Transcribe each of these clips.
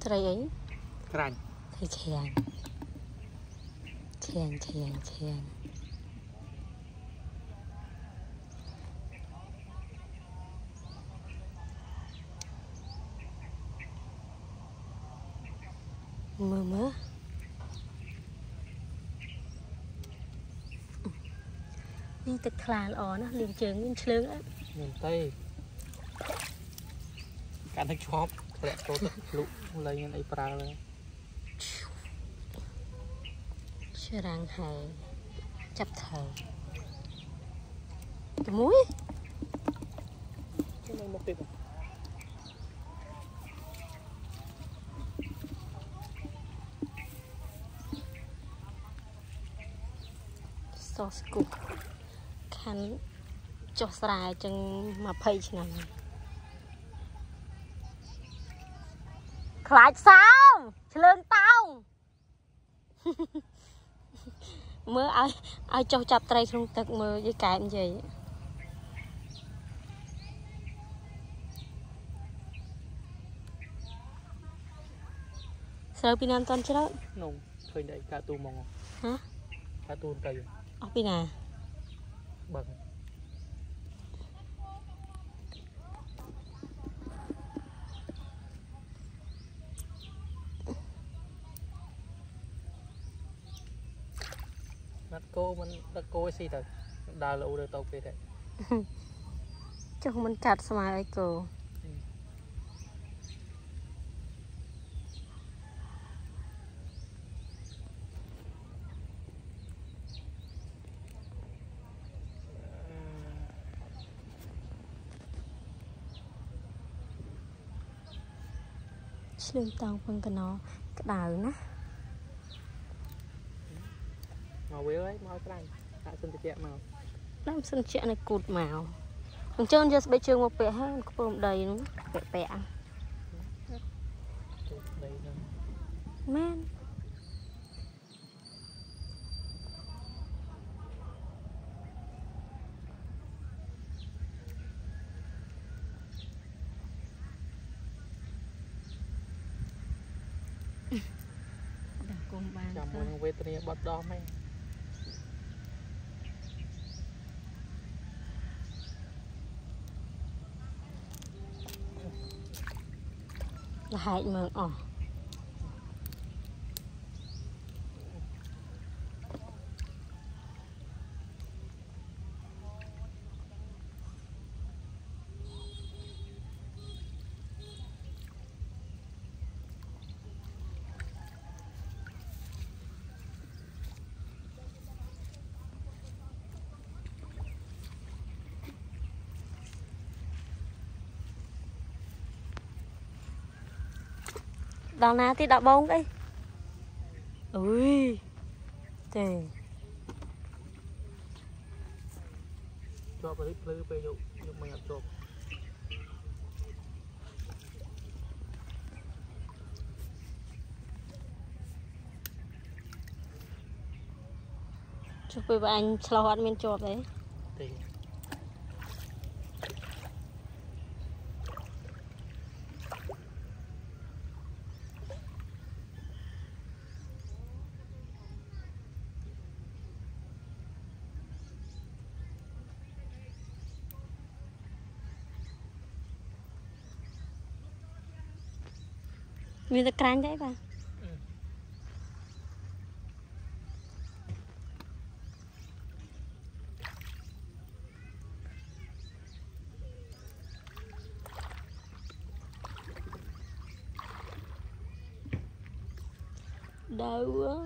Trời ấy. Rành. Thầy chèn. Chèn. Mơ. Đi tịch khàn nó liền trường nguyên lương á. Miền Tây. Cả nước chóp. Lẹ tốt lụ lấy những ấy pra lên. Chưa ràng hài. Chắp thờ. Cái muối. Chứ này một tuyệt. Sauce cook. Khăn cho xài chân mà phây chứ nào. Khláy sao? Lương tao. Mơ ai cho chập tay không tật mơ với cái gì. Sao pin ăn toàn chứ đó? Nông, khơi đẩy cả tu mong. Hả? Cả tu tây. Ở pin à? Bằng. Đặt cô ấy xì thật. Đà lỗ đời tàu kê thế. Chứ không mình cắt xong rồi cô. Lương tao phân cái nó cái đào nó. Màu quế ấy, màu cái này. Hạ xin tự chẹn màu. Làm sân chẹn này cụt màu. Mình chơi just bây trường một bẹ hết, có bông đầy nữa. Bẹ. Đây thôi. Man. Chào mừng về tận bắt đo mấy. Là hại mừng Đào nào thì đào bông ấy. Ui. Trời. Cho vào ít lư về dụ mình ăn chộp. Chụp với anh chào ăn miên chộp đấy. Thì. Mình ta canh đấy bà. Đau quá.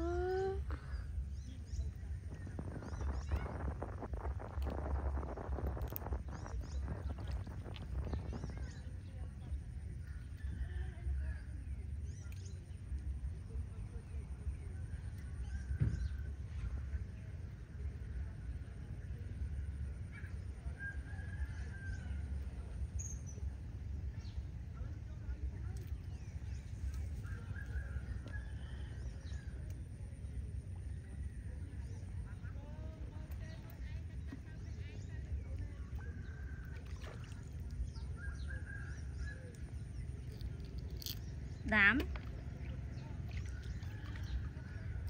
Đám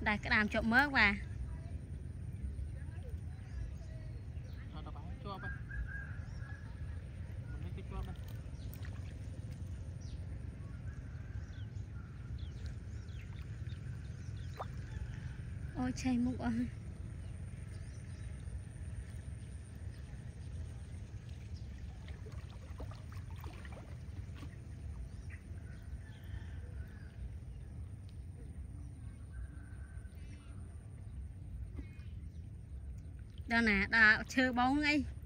đại cái đàm chọn mớ và cho tao bán cho bay mình lấy cái cho bay ôi chay mục ơi đó nè đã chơi bóng ấy